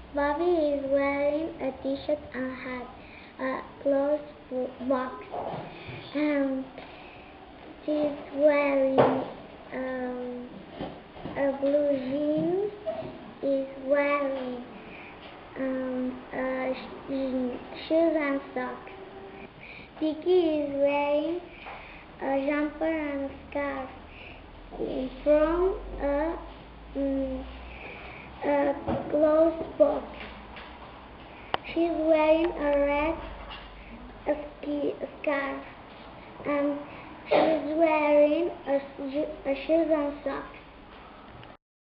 Bobby is wearing a t-shirt and hat, a closed box. She's wearing a blue jeans. Is wearing shoes and socks. Tiki is wearing a jumper and scarf from a closed box. She's wearing a red scarf and she's wearing a shoes and socks.